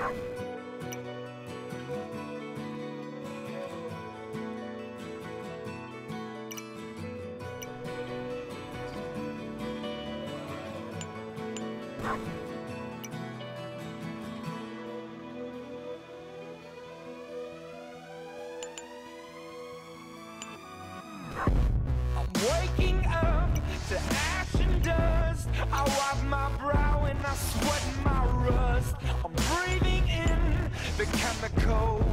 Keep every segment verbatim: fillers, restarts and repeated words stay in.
Waking up to ash and dust, I wipe my brow and I sweat my rust. I'm breathing in the chemicals.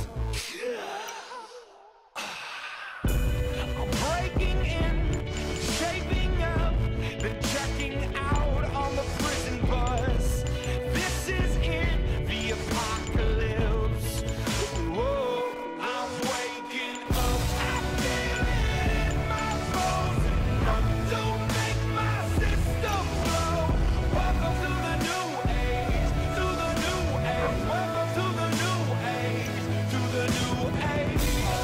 I'm breaking in, shaping up, then checking out on the prison bus. This is it, the apocalypse. Whoa, I'm waking up, I feel it in my bones. Enough to make my system blow. Welcome to the new age, to the new age. Welcome to the new age, to the new age.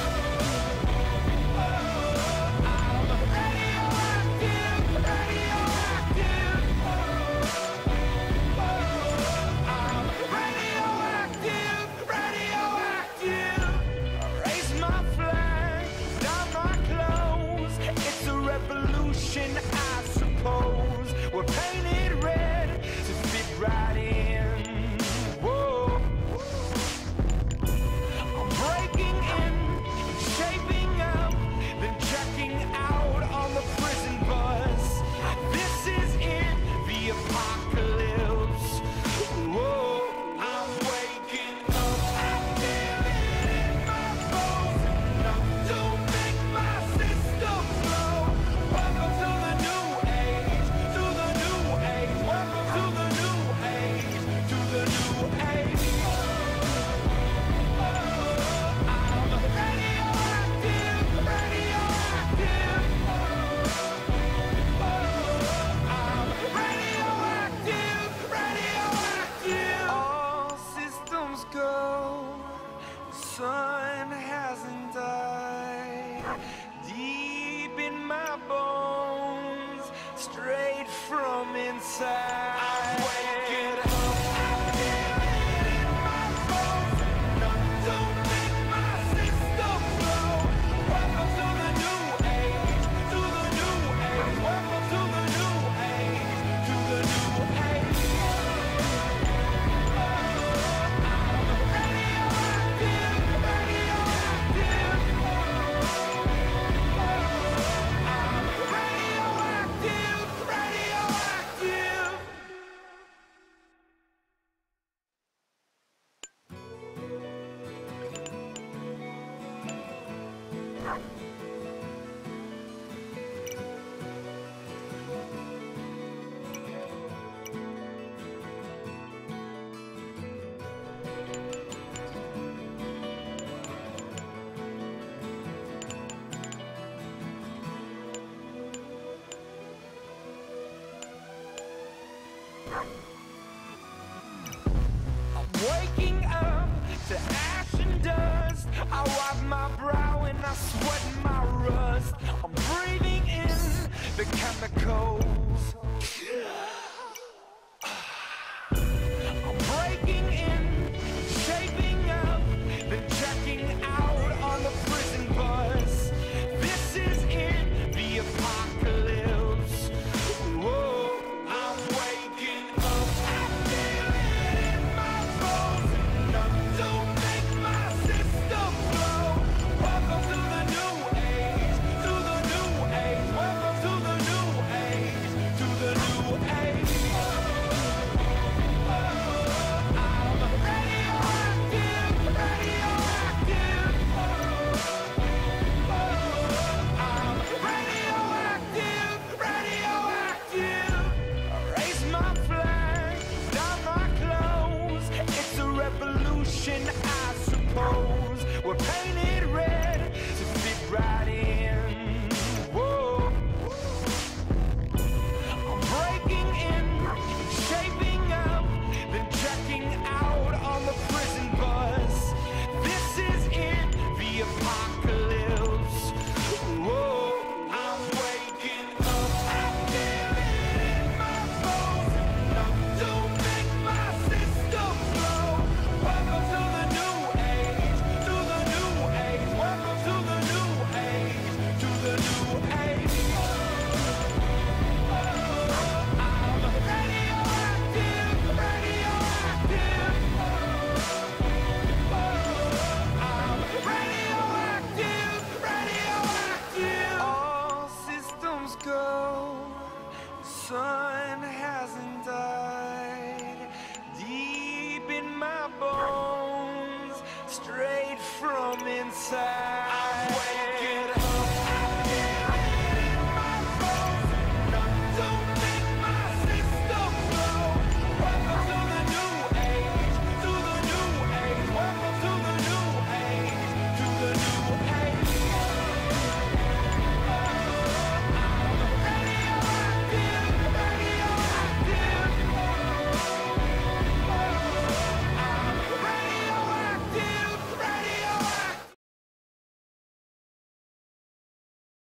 I suppose we're painted red to fit right in. Whoa, I'm breaking in, shaping up, then checking out on the prison bus. This is it, the apocalypse. Whoa, I'm waking up, I feel it in my bones. Enough to make my system blow. Welcome to the new age, to the new age. Welcome to the new age, to the new age. I'm radioactive, radioactive. I'm radioactive, radioactive. All systems go, the sun hasn't died. Deep in my bones, straight from inside. I'm waking up, I feel it in my bones. Enough to make my system blow. Welcome to the new age, to the new age. Welcome to the new age, to the new age. I'm radioactive, radioactive. I'm radioactive, radioactive. I'm waking up to ash and dust. I wipe my brow and I sweat my rust. I'm breathing in the chemicals. I'm breaking in, shaping up, then checking out on the prison bus. This is it, the apocalypse. Whoa, I'm waking up, I feel it in my bones. Enough to make my system blow. Welcome to the new age, to the new age. Welcome to the new age, sun